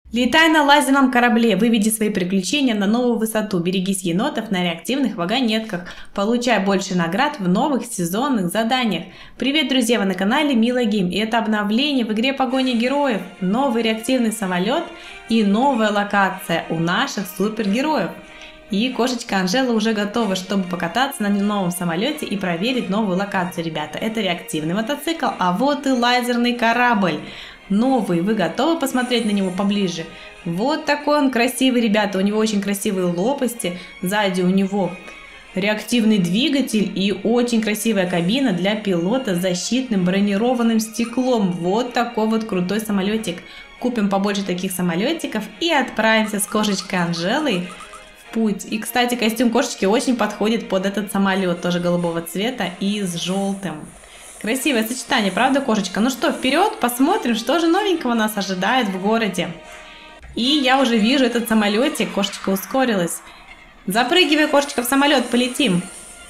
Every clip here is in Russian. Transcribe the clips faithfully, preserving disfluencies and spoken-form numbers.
Летай на лазерном корабле, выведи свои приключения на новую высоту, берегись енотов на реактивных вагонетках, получай больше наград в новых сезонных заданиях. Привет, друзья, вы на канале Мила Гейм, и это обновление в игре Погоня героев, новый реактивный самолет и новая локация у наших супергероев. И кошечка Анжела уже готова, чтобы покататься на новом самолете и проверить новую локацию, ребята. Это реактивный мотоцикл, а вот и лазерный корабль. Новый, вы готовы посмотреть на него поближе? Вот такой он красивый, ребята, у него очень красивые лопасти, сзади у него реактивный двигатель и очень красивая кабина для пилота с защитным бронированным стеклом. Вот такой вот крутой самолетик. Купим побольше таких самолетиков и отправимся с кошечкой Анжелой в путь. И, кстати, костюм кошечки очень подходит под этот самолет, тоже голубого цвета и с желтым. Красивое сочетание, правда, кошечка? Ну что, вперед, посмотрим, что же новенького нас ожидает в городе. И я уже вижу этот самолетик, кошечка ускорилась. Запрыгивай, кошечка, в самолет, полетим.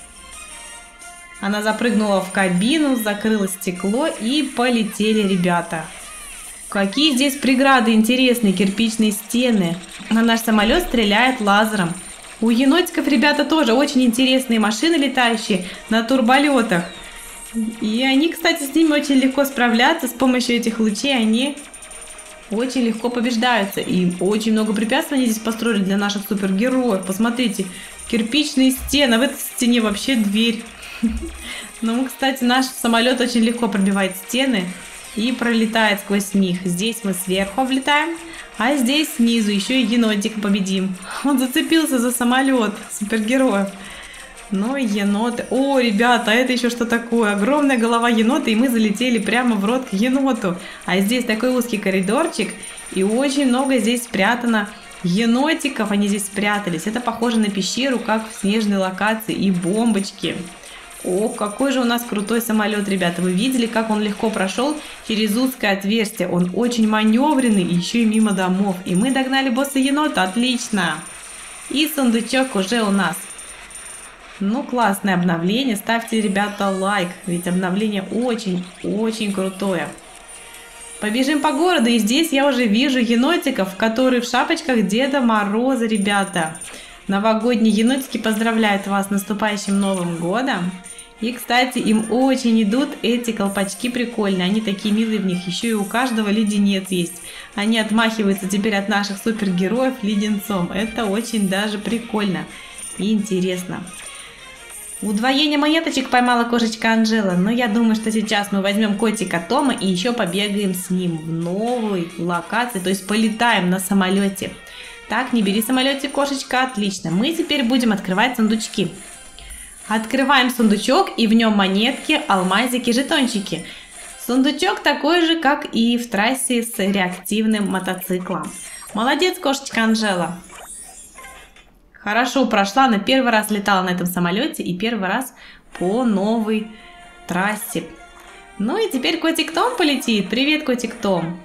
Она запрыгнула в кабину, закрыла стекло и полетели, ребята. Какие здесь преграды интересные, кирпичные стены. На наш самолет стреляет лазером. У енотиков, ребята, тоже очень интересные машины летающие на турболетах. И они, кстати, с ними очень легко справляться. С помощью этих лучей они очень легко побеждаются. И очень много препятствий они здесь построили для наших супергероев. Посмотрите, кирпичные стены. А в этой стене вообще дверь. Ну, кстати, наш самолет очень легко пробивает стены и пролетает сквозь них. Здесь мы сверху облетаем, а здесь снизу еще и енотика победим. Он зацепился за самолет супергероев. Ну, еноты. О, ребята, это еще что такое? Огромная голова енота, и мы залетели прямо в рот к еноту. А здесь такой узкий коридорчик, и очень много здесь спрятано енотиков. Они здесь спрятались. Это похоже на пещеру, как в снежной локации, и бомбочки. О, какой же у нас крутой самолет, ребята. Вы видели, как он легко прошел через узкое отверстие? Он очень маневренный, и еще и мимо домов. И мы догнали босса енота. Отлично. И сундучок уже у нас. Ну, классное обновление. Ставьте, ребята, лайк, ведь обновление очень-очень крутое. Побежим по городу, и здесь я уже вижу енотиков, которые в шапочках Деда Мороза, ребята. Новогодние енотики поздравляют вас с наступающим Новым годом. И, кстати, им очень идут эти колпачки прикольные. Они такие милые в них. Еще и у каждого леденец есть. Они отмахиваются теперь от наших супергероев леденцом. Это очень даже прикольно и интересно. Удвоение монеточек поймала кошечка Анжела, но я думаю, что сейчас мы возьмем котика Тома и еще побегаем с ним в новой локации, то есть полетаем на самолете. Так, не бери самолетик, кошечка, отлично. Мы теперь будем открывать сундучки. Открываем сундучок, и в нем монетки, алмазики, жетончики. Сундучок такой же, как и в трассе с реактивным мотоциклом. Молодец, кошечка Анжела. Хорошо прошла, на первый раз летала на этом самолете и первый раз по новой трассе. Ну и теперь котик Том полетит. Привет, котик Том.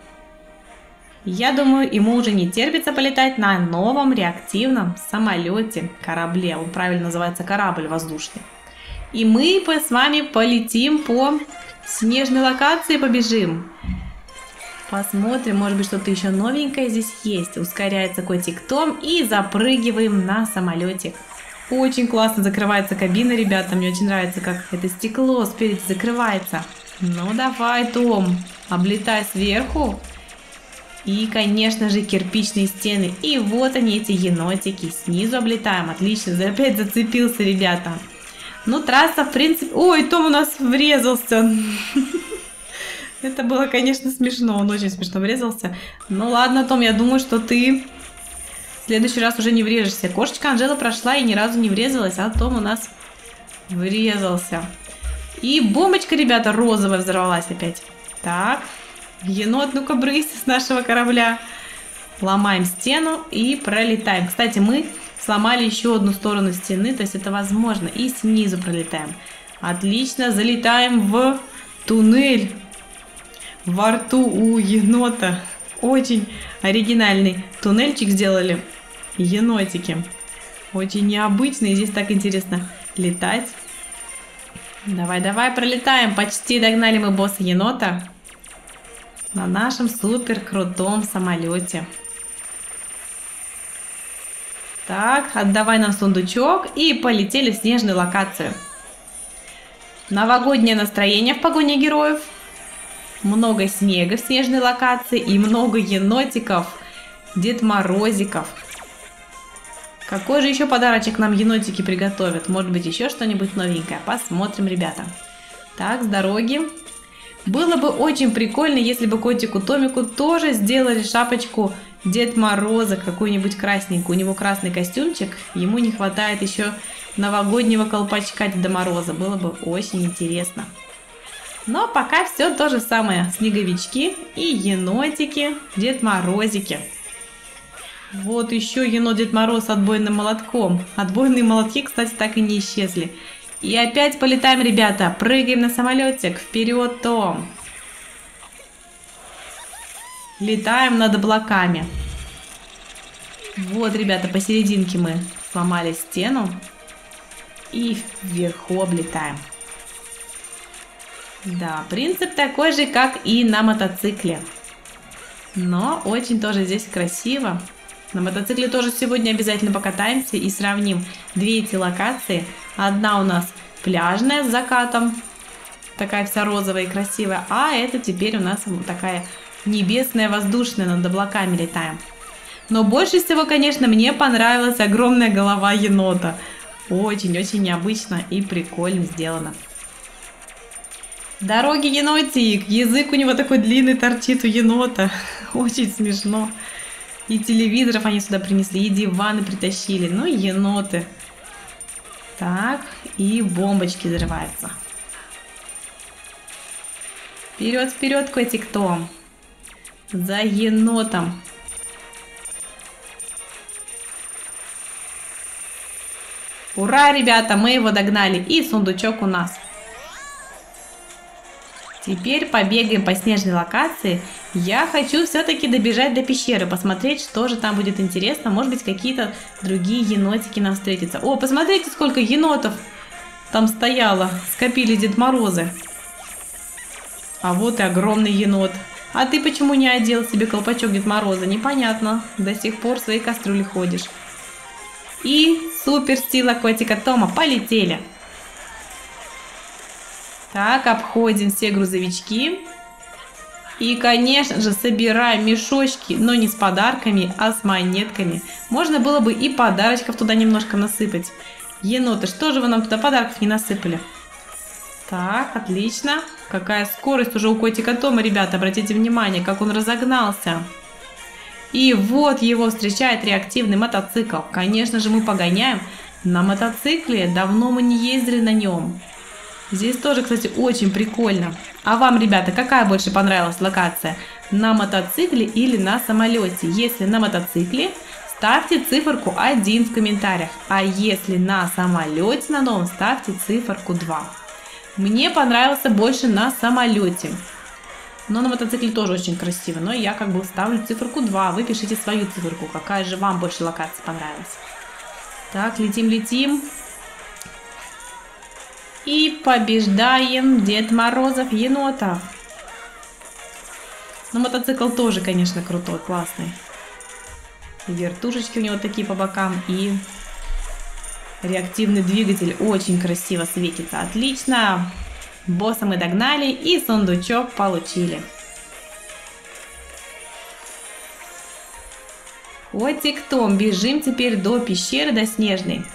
Я думаю, ему уже не терпится полетать на новом реактивном самолете, корабле. Он правильно называется корабль воздушный. И мы с вами полетим по снежной локации, побежим. Посмотрим, может быть, что-то еще новенькое здесь есть. Ускоряется котик Том и запрыгиваем на самолетик. Очень классно закрывается кабина, ребята. Мне очень нравится, как это стекло спереди закрывается. Ну давай, Том, облетай сверху. И, конечно же, кирпичные стены. И вот они, эти енотики. Снизу облетаем. Отлично, опять зацепился, ребята. Ну, трасса, в принципе... Ой, Том у нас врезался. Это было, конечно, смешно. Он очень смешно врезался. Ну ладно, Том, я думаю, что ты в следующий раз уже не врежешься. Кошечка Анжела прошла и ни разу не врезалась, а Том у нас врезался. И бомбочка, ребята, розовая взорвалась опять. Так, енот, ну-ка брысь с нашего корабля. Ломаем стену и пролетаем. Кстати, мы сломали еще одну сторону стены, то есть это возможно. И снизу пролетаем. Отлично, залетаем в туннель. Во рту у енота. Очень оригинальный туннельчик сделали енотики. Очень необычный. Здесь так интересно летать. Давай, давай, пролетаем. Почти догнали мы босса енота на нашем супер крутом самолете. Так, отдавай нам сундучок и полетели в снежную локацию. Новогоднее настроение в погоне героев. Много снега в снежной локации и много енотиков, Дед Морозиков. Какой же еще подарочек нам енотики приготовят? Может быть, еще что-нибудь новенькое? Посмотрим, ребята. Так, с дороги. Было бы очень прикольно, если бы котику Томику тоже сделали шапочку Дед Мороза, какую-нибудь красненькую. У него красный костюмчик, ему не хватает еще новогоднего колпачка Деда Мороза. Было бы очень интересно. Но пока все то же самое. Снеговички и енотики, Дед Морозики. Вот еще енот Дед Мороз с отбойным молотком. Отбойные молотки, кстати, так и не исчезли. И опять полетаем, ребята. Прыгаем на самолетик. Вперед, Том. Летаем над облаками. Вот, ребята, посерединке мы сломали стену. И вверху облетаем. Да, принцип такой же, как и на мотоцикле. Но очень тоже здесь красиво. На мотоцикле тоже сегодня обязательно покатаемся и сравним две эти локации. Одна у нас пляжная с закатом, такая вся розовая и красивая. А это теперь у нас вот такая небесная, воздушная, над облаками летаем. Но больше всего, конечно, мне понравилась огромная голова енота. Очень-очень необычно и прикольно сделано. Дороги, енотик, язык у него такой длинный торчит у енота. Очень смешно. И телевизоров они сюда принесли, и диваны притащили. Ну, еноты. Так, и бомбочки взрываются. Вперед, вперед, котик Том. За енотом. Ура, ребята, мы его догнали. И сундучок у нас. Теперь побегаем по снежной локации. Я хочу все-таки добежать до пещеры, посмотреть, что же там будет интересно. Может быть, какие-то другие енотики нам встретятся. О, посмотрите, сколько енотов там стояло. Скопили Дед Морозы. А вот и огромный енот. А ты почему не одел себе колпачок Дед Мороза? Непонятно. До сих пор в своей кастрюле ходишь. И супер сила котика Тома. Полетели. Так, обходим все грузовички. И, конечно же, собираем мешочки, но не с подарками, а с монетками. Можно было бы и подарочков туда немножко насыпать. Еноты, что же вы нам туда подарков не насыпали? Так, отлично. Какая скорость уже у котика Тома, ребята, обратите внимание, как он разогнался. И вот его встречает реактивный мотоцикл. Конечно же, мы погоняем на мотоцикле. Давно мы не ездили на нем. Здесь тоже, кстати, очень прикольно. А вам, ребята, какая больше понравилась локация? На мотоцикле или на самолете? Если на мотоцикле, ставьте циферку один в комментариях. А если на самолете на новом, ставьте циферку два. Мне понравился больше на самолете. Но на мотоцикле тоже очень красиво. Но я как бы ставлю циферку два. Вы пишите свою циферку. Какая же вам больше локация понравилась? Так, летим-летим. И побеждаем Дед Морозов енотов. Но мотоцикл тоже, конечно, крутой, классный. И вертушечки у него такие по бокам. И реактивный двигатель очень красиво светится. Отлично. Босса мы догнали и сундучок получили. Котик Том, бежим теперь до пещеры, до снежной.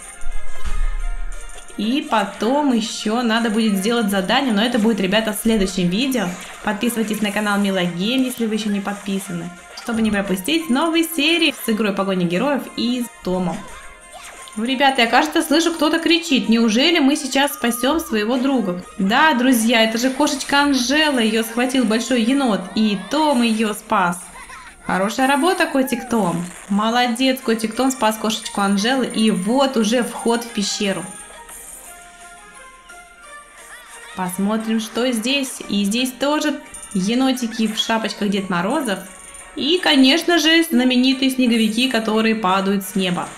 И потом еще надо будет сделать задание, но это будет, ребята, в следующем видео. Подписывайтесь на канал Мила Гейм, если вы еще не подписаны, чтобы не пропустить новые серии с игрой Погоня героев и с Томом. Ну, ребята, я, кажется, слышу, кто-то кричит. Неужели мы сейчас спасем своего друга? Да, друзья, это же кошечка Анжела. Ее схватил большой енот, и Том ее спас. Хорошая работа, котик Том. Молодец, котик Том спас кошечку Анжелы. И вот уже вход в пещеру. Посмотрим, что здесь. И здесь тоже енотики в шапочках Дед Морозов. И, конечно же, знаменитые снеговики, которые падают с неба.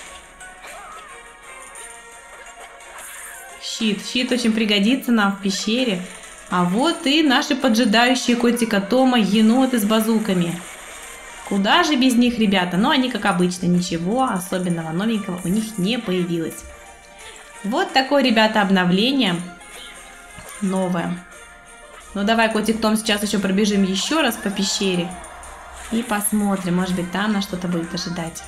Щит. Щит очень пригодится нам в пещере. А вот и наши поджидающие котика Тома еноты с базуками. Куда же без них, ребята? Но они, как обычно, ничего особенного новенького у них не появилось. Вот такое, ребята, обновление новое. Ну давай, котик Том, сейчас еще пробежим еще раз по пещере и посмотрим, может быть, там нас что-то будет ожидать.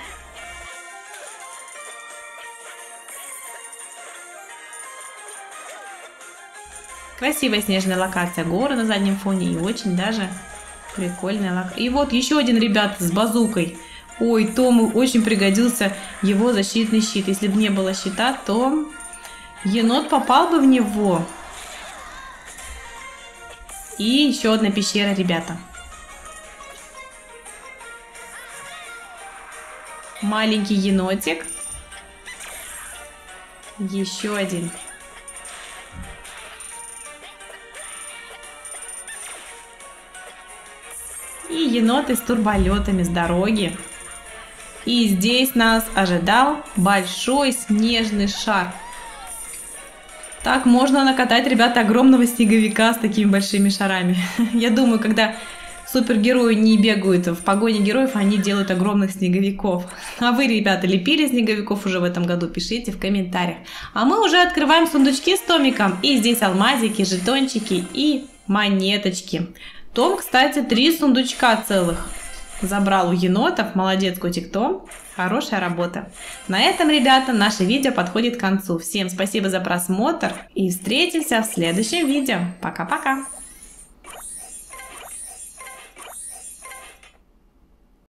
Красивая снежная локация, горы на заднем фоне и очень даже прикольная локация. И вот еще один, ребята, с базукой. Ой, Тому очень пригодился его защитный щит. Если бы не было щита, то енот попал бы в него. И еще одна пещера, ребята. Маленький енотик. Еще один. И еноты с турболетами с дороги. И здесь нас ожидал большой снежный шар. Так можно накатать, ребята, огромного снеговика с такими большими шарами. Я думаю, когда супергерои не бегают в погоне героев, они делают огромных снеговиков. А вы, ребята, лепили снеговиков уже в этом году? Пишите в комментариях. А мы уже открываем сундучки с Томиком. И здесь алмазики, жетончики и монеточки. Том, кстати, три сундучка целых забрал у енотов. Молодец, котик Том. Хорошая работа. На этом, ребята, наше видео подходит к концу. Всем спасибо за просмотр и встретимся в следующем видео. Пока-пока.